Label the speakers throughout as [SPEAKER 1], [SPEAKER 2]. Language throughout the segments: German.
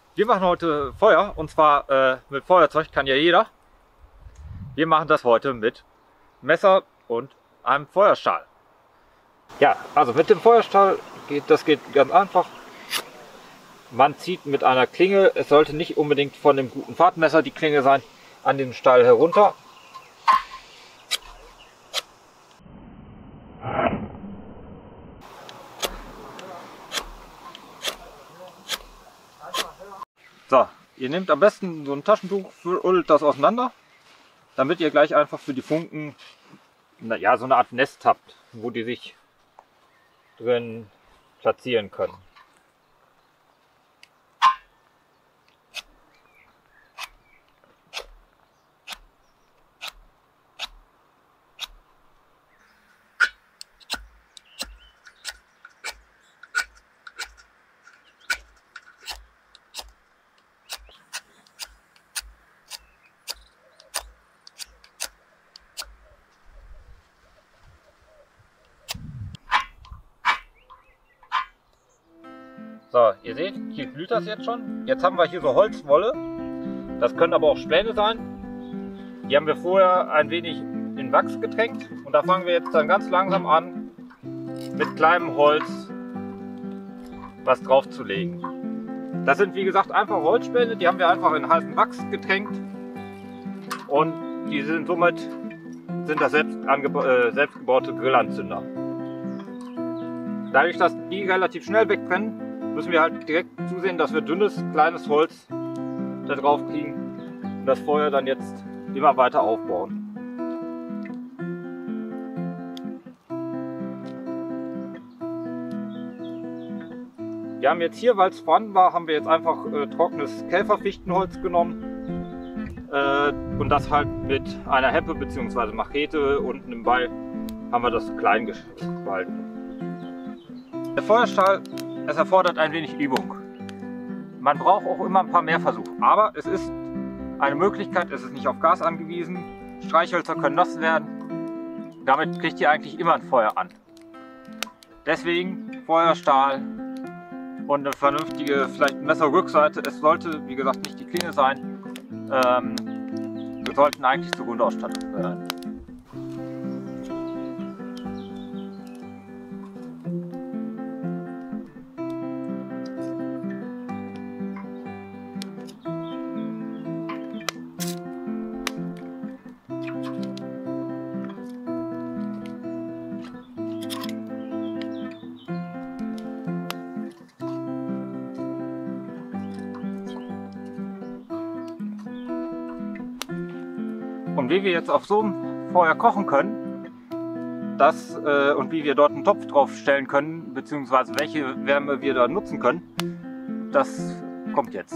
[SPEAKER 1] Wir machen heute Feuer und zwar mit Feuerzeug kann ja jeder. Wir machen das heute mit Messer und einem Feuerstahl. Ja, also mit dem Feuerstahl geht ganz einfach. Man zieht mit einer Klinge, es sollte nicht unbedingt von dem guten Fahrtmesser die Klinge sein, an den Stahl herunter. So, ihr nehmt am besten so ein Taschentuch, rüttelt das auseinander, damit ihr gleich einfach für die Funken, naja, so eine Art Nest habt, wo die sich drin platzieren können. So, ihr seht, hier glüht das jetzt schon. Jetzt haben wir hier so Holzwolle. Das können aber auch Späne sein. Die haben wir vorher ein wenig in Wachs getränkt. Und da fangen wir jetzt dann ganz langsam an, mit kleinem Holz was drauf zu legen. Das sind wie gesagt einfach Holzspäne. Die haben wir einfach in heißen Wachs getränkt. Und die sind somit das selbstgebaute Grillanzünder. Dadurch, dass die relativ schnell wegbrennen, müssen wir halt direkt zusehen, dass wir dünnes, kleines Holz da drauf kriegen und das Feuer dann jetzt immer weiter aufbauen. Wir haben jetzt hier, weil es vorhanden war, haben wir jetzt einfach trockenes Käferfichtenholz genommen und das halt mit einer Heppe bzw. Machete unten im Beil haben wir das klein gespalten. Der Feuerstahl, es erfordert ein wenig Übung. Man braucht auch immer ein paar mehr Versuche, aber es ist eine Möglichkeit, es ist nicht auf Gas angewiesen. Streichhölzer können nass werden, damit kriegt ihr eigentlich immer ein Feuer an. Deswegen Feuerstahl und eine vernünftige, vielleicht Messerrückseite. Es sollte, wie gesagt, nicht die Klinge sein. Wir sollten eigentlich zur Grundausstattung gehören. Und wie wir jetzt auf so einem Feuer kochen können, und wie wir dort einen Topf drauf stellen können, beziehungsweise welche Wärme wir da nutzen können, das kommt jetzt.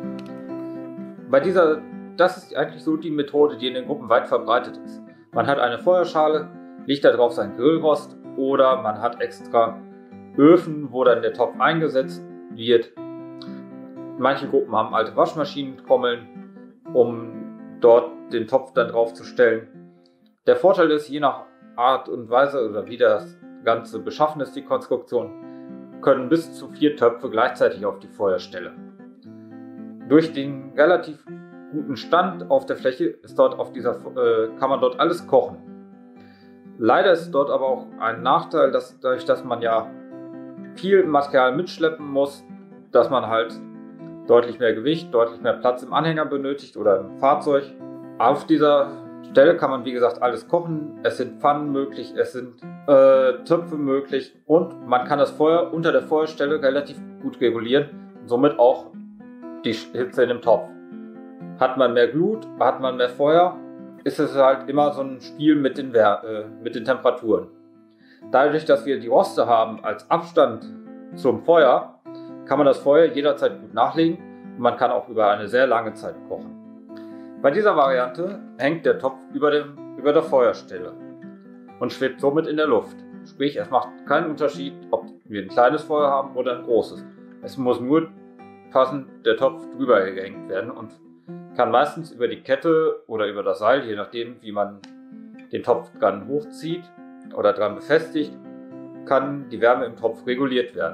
[SPEAKER 1] Das ist eigentlich so die Methode, die in den Gruppen weit verbreitet ist. Man hat eine Feuerschale, legt da drauf sein Grillrost oder man hat extra Öfen, wo dann der Topf eingesetzt wird. Manche Gruppen haben alte Waschmaschinentrommeln, um dort den Topf dann drauf zu stellen. Der Vorteil ist, je nach Art und Weise oder wie das Ganze beschaffen ist, die Konstruktion, können bis zu 4 Töpfe gleichzeitig auf die Feuerstelle. Durch den relativ guten Stand auf der Fläche ist dort kann man dort alles kochen. Leider ist dort aber auch ein Nachteil, dass dadurch, dass man ja viel Material mitschleppen muss, dass man halt deutlich mehr Gewicht, deutlich mehr Platz im Anhänger benötigt oder im Fahrzeug. Auf dieser Stelle kann man wie gesagt alles kochen. Es sind Pfannen möglich, es sind Töpfe möglich und man kann das Feuer unter der Feuerstelle relativ gut regulieren und somit auch die Hitze in dem Topf. Hat man mehr Glut, hat man mehr Feuer, ist es halt immer so ein Spiel mit den Temperaturen. Dadurch, dass wir die Roste haben als Abstand zum Feuer, kann man das Feuer jederzeit gut nachlegen und man kann auch über eine sehr lange Zeit kochen. Bei dieser Variante hängt der Topf über der Feuerstelle und schwebt somit in der Luft. Sprich, es macht keinen Unterschied, ob wir ein kleines Feuer haben oder ein großes. Es muss nur passend der Topf drüber gehängt werden und kann meistens über die Kette oder über das Seil, je nachdem wie man den Topf dran hochzieht oder dran befestigt, kann die Wärme im Topf reguliert werden.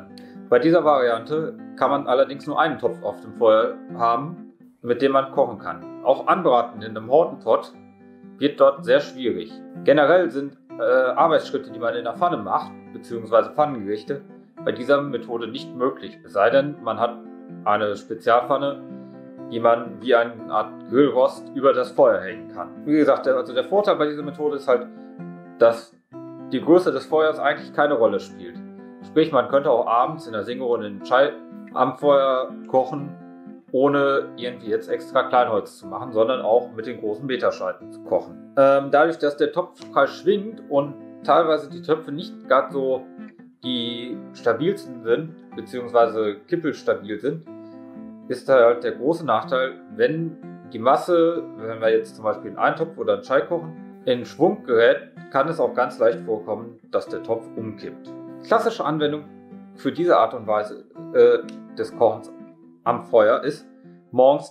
[SPEAKER 1] Bei dieser Variante kann man allerdings nur einen Topf auf dem Feuer haben, mit dem man kochen kann. Auch Anbraten in einem Hortenpott wird dort sehr schwierig. Generell sind Arbeitsschritte, die man in der Pfanne macht, bzw. Pfannengerichte, bei dieser Methode nicht möglich. Es sei denn, man hat eine Spezialpfanne, die man wie eine Art Grillrost über das Feuer hängen kann. Wie gesagt, also der Vorteil bei dieser Methode ist halt, dass die Größe des Feuers eigentlich keine Rolle spielt. Sprich, man könnte auch abends in der Singerunde den Chai am Feuer kochen, ohne irgendwie jetzt extra Kleinholz zu machen, sondern auch mit den großen Betascheiten zu kochen. Dadurch, dass der Topfpreis schwingt und teilweise die Töpfe nicht gerade so die stabilsten sind, beziehungsweise kippelstabil sind, ist halt der große Nachteil, wenn die Masse, wenn wir jetzt zum Beispiel einen Eintopf oder einen Chai kochen, in Schwung gerät, kann es auch ganz leicht vorkommen, dass der Topf umkippt. Klassische Anwendung für diese Art und Weise des Kochens am Feuer ist morgens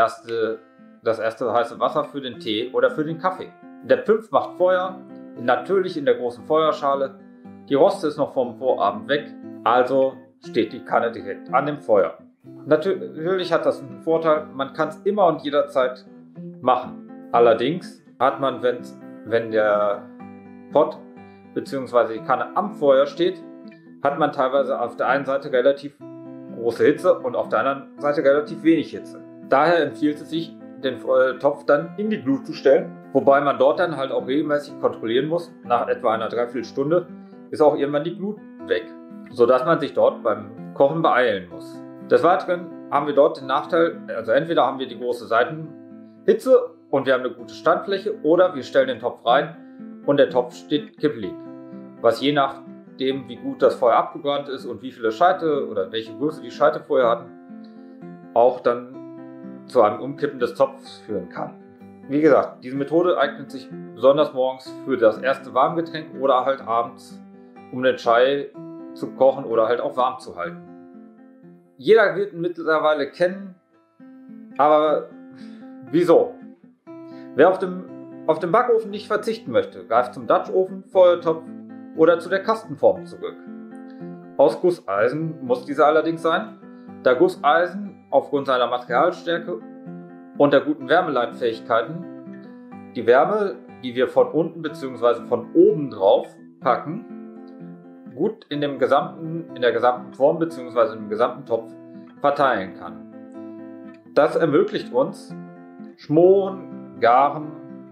[SPEAKER 1] das erste heiße Wasser für den Tee oder für den Kaffee. Der Pimpf macht Feuer, natürlich in der großen Feuerschale. Die Roste ist noch vom Vorabend weg, also steht die Kanne direkt an dem Feuer. Natürlich hat das einen Vorteil, man kann es immer und jederzeit machen. Allerdings hat man, wenn der Pott bzw. die Kanne am Feuer steht, hat man teilweise auf der einen Seite relativ große Hitze und auf der anderen Seite relativ wenig Hitze. Daher empfiehlt es sich, den Topf dann in die Glut zu stellen, wobei man dort dann halt auch regelmäßig kontrollieren muss. Nach etwa einer Dreiviertelstunde ist auch irgendwann die Glut weg, sodass man sich dort beim Kochen beeilen muss. Des Weiteren haben wir dort den Nachteil, also entweder haben wir die große Seitenhitze und wir haben eine gute Standfläche, oder wir stellen den Topf rein und der Topf steht kippelig, was je nachdem, wie gut das Feuer abgebrannt ist und wie viele Scheite oder welche Größe die Scheite vorher hatten, auch dann zu einem Umkippen des Topfs führen kann. Wie gesagt, diese Methode eignet sich besonders morgens für das erste Warmgetränk oder halt abends, um den Chai zu kochen oder halt auch warm zu halten. Jeder wird ihn mittlerweile kennen, aber wieso? Wer auf dem Backofen nicht verzichten möchte, greift zum Dutch-Ofen, Feuertopf oder zu der Kastenform zurück. Aus Gusseisen muss diese allerdings sein, da Gusseisen aufgrund seiner Materialstärke und der guten Wärmeleitfähigkeiten die Wärme, die wir von unten bzw. von oben drauf packen, gut in der gesamten Form bzw. im gesamten Topf verteilen kann. Das ermöglicht uns Schmoren, Garen,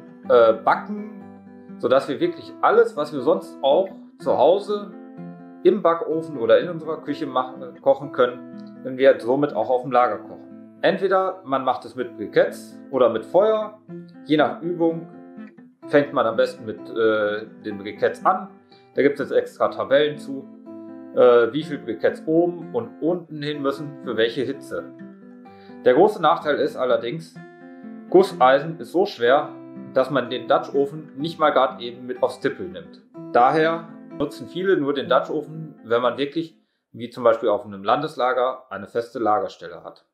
[SPEAKER 1] Backen, sodass wir wirklich alles, was wir sonst auch zu Hause im Backofen oder in unserer Küche kochen können, wenn wir somit auch auf dem Lager kochen. Entweder man macht es mit Briketts oder mit Feuer. Je nach Übung fängt man am besten mit den Briketts an. Da gibt es jetzt extra Tabellen zu, wie viel Briketts oben und unten hin müssen für welche Hitze. Der große Nachteil ist allerdings, Gusseisen ist so schwer, dass man den Dutch-Ofen nicht mal gerade eben mit aufs Tippel nimmt. Daher nutzen viele nur den Dutch-Ofen, wenn man wirklich, wie zum Beispiel auf einem Landeslager, eine feste Lagerstelle hat.